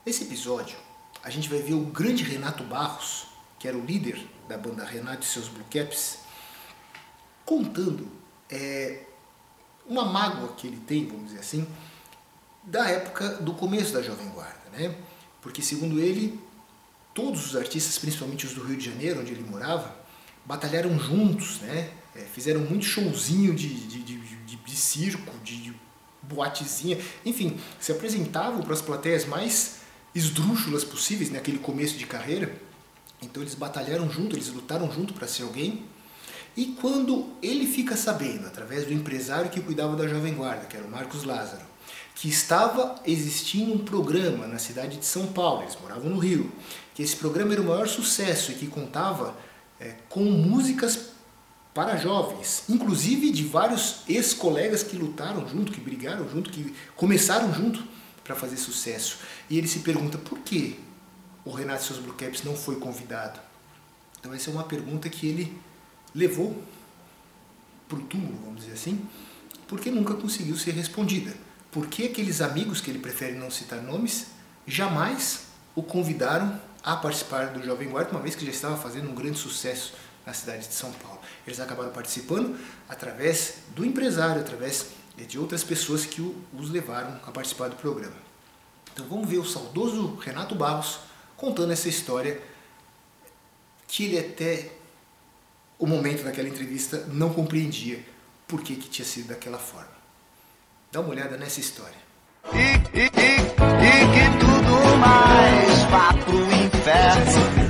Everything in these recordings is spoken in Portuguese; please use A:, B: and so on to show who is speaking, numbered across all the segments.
A: Nesse episódio, a gente vai ver o grande Renato Barros, que era o líder da banda Renato e seus Blue Caps, contando uma mágoa que ele tem, vamos dizer assim, da época do começo da Jovem Guarda, né? Porque, segundo ele, todos os artistas, principalmente os do Rio de Janeiro, onde ele morava, batalharam juntos, né? Fizeram muito showzinho de circo, de boatezinha, enfim, se apresentavam para as plateias mais esdrúxulas possíveis naquele começo de carreira. Então eles batalharam junto, eles lutaram junto para ser alguém. E quando ele fica sabendo, através do empresário que cuidava da Jovem Guarda, que era o Marcos Lázaro, que estava existindo um programa na cidade de São Paulo, eles moravam no Rio, que esse programa era o maior sucesso e que contava com músicas para jovens, inclusive de vários ex-colegas que lutaram junto, que brigaram junto, que começaram junto para fazer sucesso. E ele se pergunta por que o Renato e seus Blue Caps não foi convidado. Então essa é uma pergunta que ele levou para o túmulo, vamos dizer assim, porque nunca conseguiu ser respondida. Por que aqueles amigos, que ele prefere não citar nomes, jamais o convidaram a participar do Jovem Guarda, uma vez que já estava fazendo um grande sucesso na cidade de São Paulo. Eles acabaram participando através do empresário, através de outras pessoas que os levaram a participar do programa. Então vamos ver o saudoso Renato Barros contando essa história que ele até o momento daquela entrevista não compreendia por que tinha sido daquela forma. Dá uma olhada nessa história.
B: E que tudo mais vá pro inferno.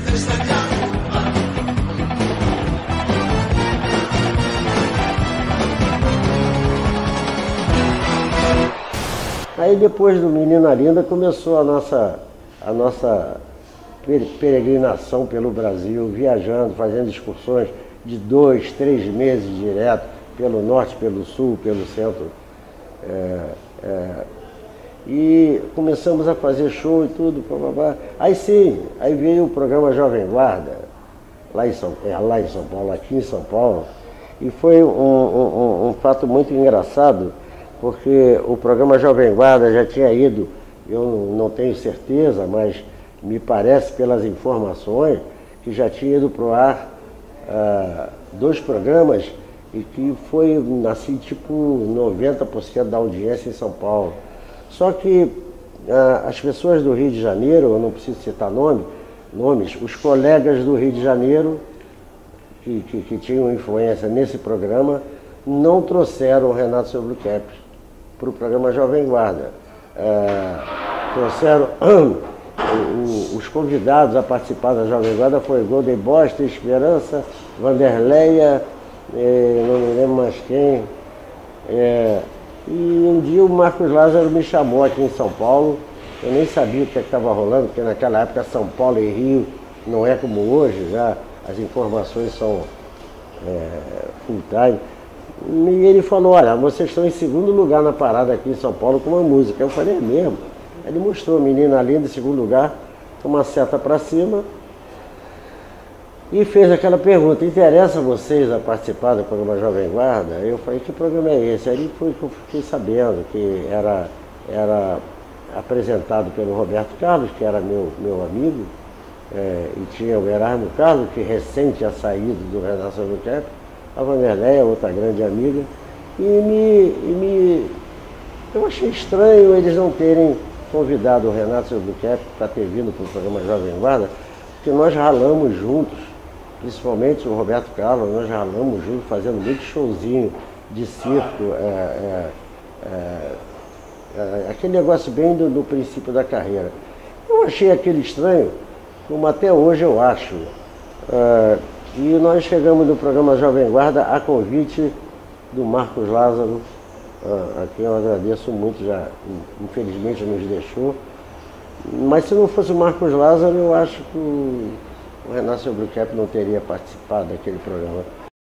C: Aí depois do Menina Linda começou a nossa peregrinação pelo Brasil, viajando, fazendo excursões de 2, 3 meses direto, pelo norte, pelo sul, pelo centro. E começamos a fazer show e tudo, blá. Aí sim, aí veio o programa Jovem Guarda, lá em São Paulo, aqui em São Paulo, e foi um fato muito engraçado, porque o programa Jovem Guarda já tinha ido, eu não tenho certeza, mas me parece pelas informações, que já tinha ido para o ar 2 programas e que foi assim tipo 90% da audiência em São Paulo. Só que as pessoas do Rio de Janeiro, eu não preciso citar nomes, os colegas do Rio de Janeiro que tinham influência nesse programa não trouxeram o Renato e seus Blue Caps para o programa Jovem Guarda. Trouxeram os convidados a participar da Jovem Guarda foi Golden Bosta, Esperança, Vanderleia, não me lembro mais quem. E um dia o Marcos Lázaro me chamou aqui em São Paulo, eu nem sabia o que estava rolando, porque naquela época São Paulo e Rio não é como hoje, já as informações são full time. E ele falou, olha, vocês estão em segundo lugar na parada aqui em São Paulo com uma música. Eu falei, é mesmo? Ele mostrou Menina Linda em segundo lugar, com uma seta para cima, e fez aquela pergunta, interessa a vocês a participar do programa Jovem Guarda? Eu falei, que programa é esse? Aí foi que eu fiquei sabendo que era apresentado pelo Roberto Carlos, que era meu amigo, e tinha o Erasmo Carlos, que recente tinha saído do Renato Blue Cap, a Vanderleia, outra grande amiga, eu achei estranho eles não terem convidado o Renato Blue Cap para ter vindo para o programa Jovem Guarda, porque nós ralamos juntos, principalmente o Roberto Carlos, nós ralamos juntos, fazendo muito showzinho de circo, aquele negócio bem do princípio da carreira. Eu achei aquele estranho, como até hoje eu acho. E nós chegamos no programa Jovem Guarda a convite do Marcos Lázaro, a quem eu agradeço muito, já infelizmente nos deixou. Mas se não fosse o Marcos Lázaro, eu acho que o Renato Blue Cap não teria participado daquele programa.